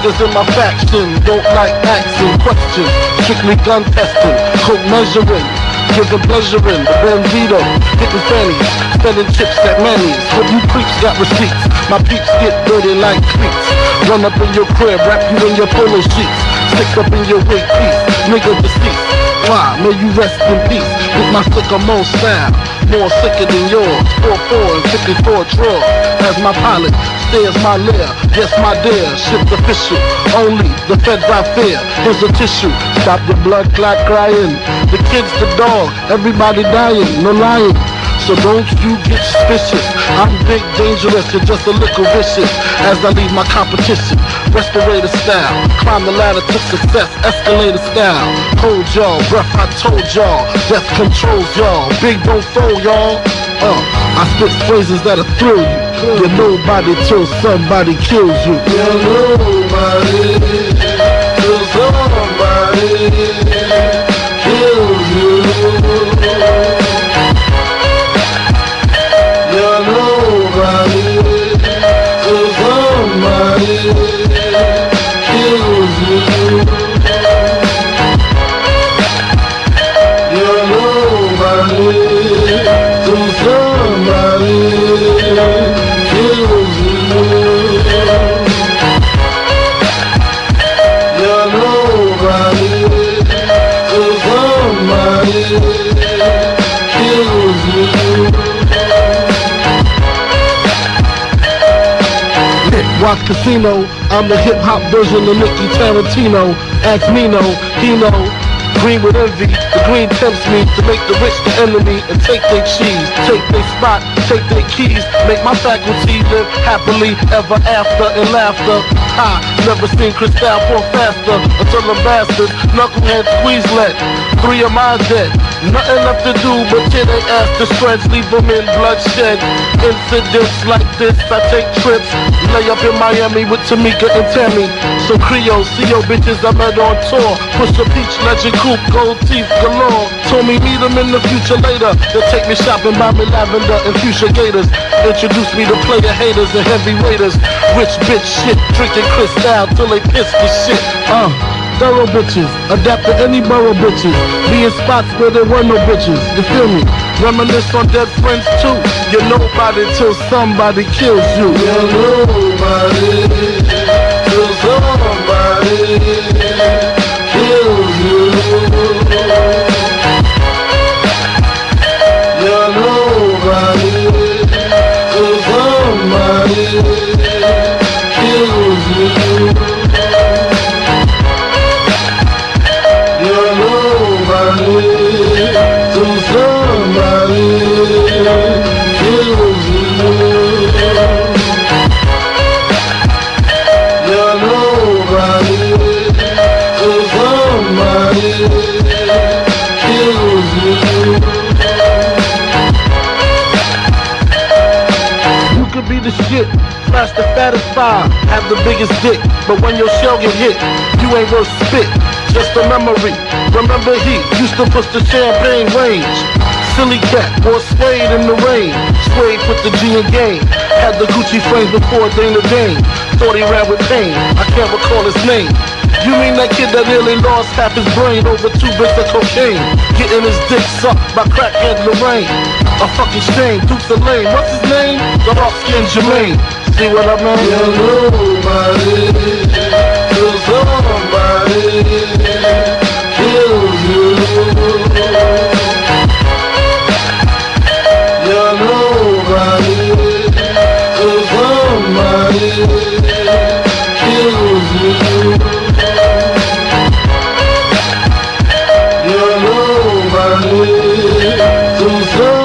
niggas in my faction don't like asking questions. Strictly gun testing, coke measuring, giving pleasure in the bandito, hitting fannies, spending chips at Manny's. Hope you creeps got receipts. My peeps get dirty like creeps. Run up in your crib, wrap you in your polo sheets, stick up in your wig piece, nigga deceased. Why? May you rest in peace. With my sycamore style, more sicker than yours. 4-4 and 54 draw. As my pilot stares my lair, yes my dear, ship's official. Only the feds I fear. Here's a tissue. Stop the blood clot crying. The kids, the dog, everybody dying. No lying. So don't you get suspicious. I'm big, dangerous, and just a little vicious. As I leave my competition, respirator style, climb the ladder to success, escalator style. Hold y'all, breath I told y'all, death controls y'all. Big don't fold y'all. I spit phrases that'll thrill you. You're nobody till somebody kills you. You're nobody till somebody kills you. You're nobody till somebody kills you. You're nobody till somebody kills you. You're nobody till somebody kills you. Watch Casino, I'm the hip-hop version of Nicky Tarantino. Ask Nino, he know. Green with envy, the green tempts me to make the rich the enemy and take their cheese, take their spot, take their keys, make my faculty live happily ever after in laughter. Ha, never seen Cristal pour faster until the bastards knucklehead squeeze let 3 of mine dead. Nothing left to do but tear their ass to shreds, leave them in bloodshed. Incidents like this, I take trips, lay up in Miami with Tamika and Tammy. So Creole, see your bitches I met on tour. Push a peach, legend coupe, gold teeth galore. Told me meet them in the future later. They'll take me shopping, buy me lavender and fuchsia gators. Introduce me to player haters and heavyweighters. Rich bitch shit, drinking Cristal till they piss the shit. Thorough bitches, adapt to any borough bitches. Be in spots where there were no bitches, you feel me? Reminisce on dead friends too. You're nobody till somebody kills you. You're nobody till somebody kills you. You're nobody till somebody kills you. You're nobody till somebody kills you. You're nobody till somebody kills you. You could be the shit, flash the fattest fire, have the biggest dick, but when your shell get hit, you ain't worth spit. Just a memory. Remember he used to push the champagne range. Silly cat, wore suede in the rain. Suede put the G in game. Had the Gucci frames before Dana Dane. Thought he ran with pain. I can't recall his name. You mean that kid that nearly lost half his brain over 2 bits of cocaine? Getting his dick sucked by crackhead Lorraine. A fucking shame. Dukes of Lane. What's his name? The dark-skinned Jermaine. See what I mean? You're nobody till somebody kills you. You're nobody till somebody kills you. You're nobody till somebody